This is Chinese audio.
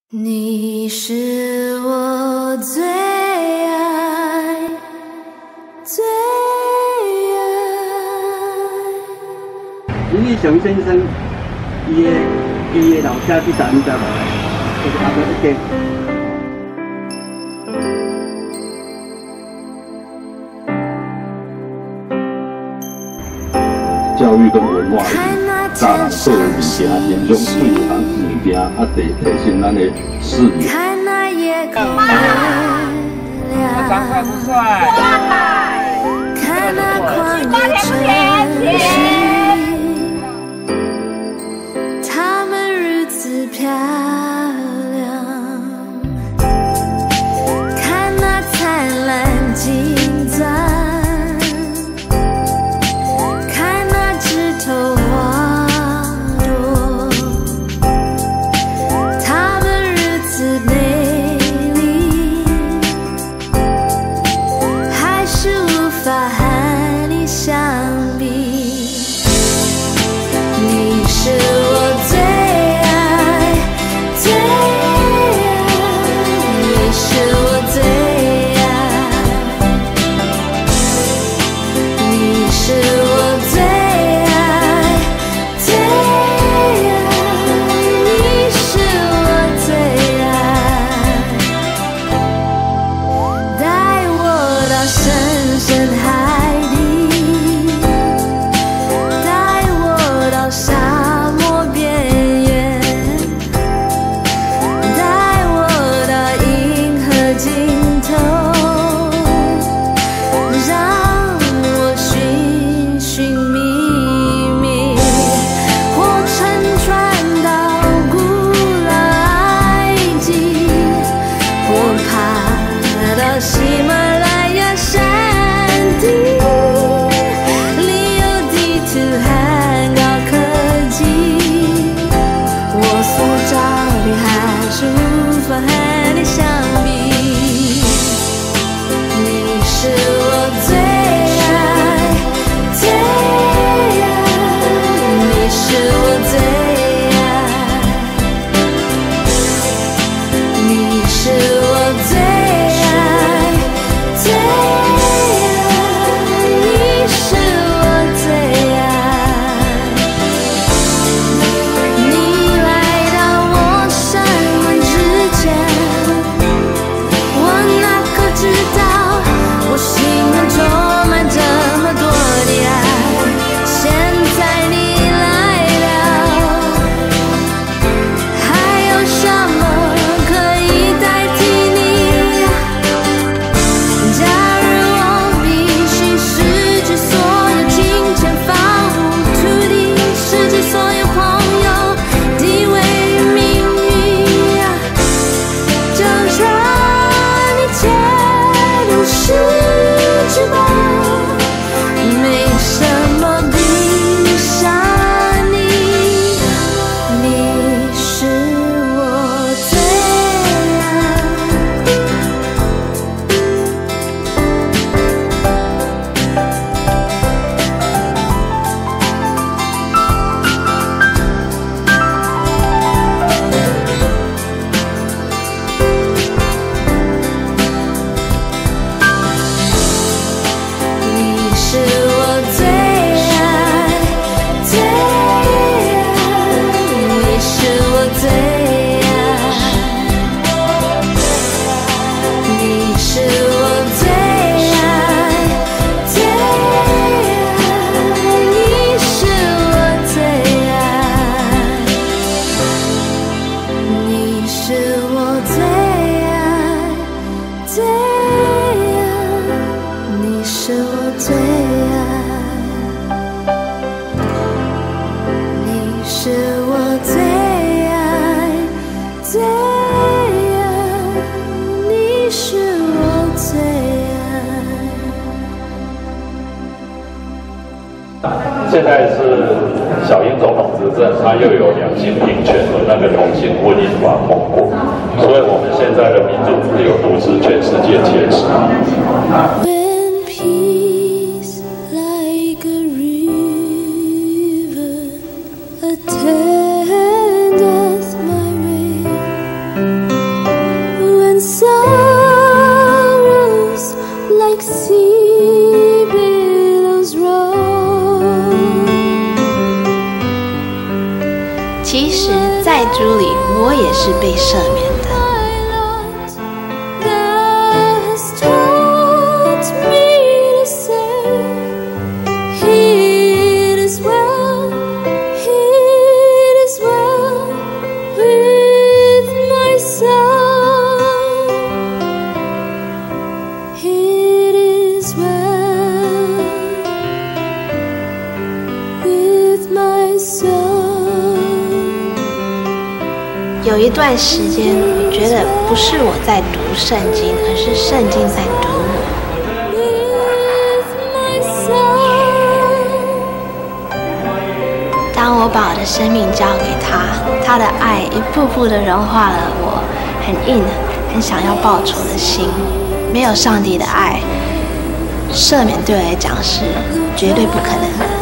你是我最爱最爱。 林义雄先生，伊的老家去打你知道吗？就是阿伯一间。 教育跟文化，大人做的物件，严重对行物件，提升咱的视野。 看那夜空妈，我长帅不帅？ 看那旷野城市，他们如此漂亮。看那灿烂金钻，看那枝头花朵，他们如此美丽，还是无法和你相比。你是我最爱最爱，你是我最爱，你是我最爱最爱，你是我最爱，带我到深深海底，带我到沙漠边缘，带我到银河尽头，让我寻寻觅觅，或乘船到古老埃及，或爬到喜马拉雅山顶，里有地图和高科技，我所找的还是无法和你相比。你是我最爱最爱，你是我最爱，你是我最爱最爱，你是我最爱。你来到我生命之前，我哪可知道我心中充满这么多的爱。现在你来了，还有什么可以代替你？假如我必须失去所有金钱、房屋、土地，失去所有朋友、地位、名誉，就让一切都失去吧，没什么比上你，你是我最你是我最爱最爱，你是我最爱，你是我最爱最爱，你是我最爱，你是我最爱最爱，你是我最爱，你是我最爱最爱，你是我最爱。 现在是小英总统执政，他又有两性平权和那个同性婚姻法通过，所以我们现在的民主自由度是全世界前10。 When peace like a river attendeth my way, 主里，我也是被赦免的。有一段时间，我觉得不是我在读圣经，而是圣经在读我。当我把我的生命交给他，他的爱一步步地融化了我很硬、很想要报仇的心。没有上帝的爱，赦免对我来讲是绝对不可能的。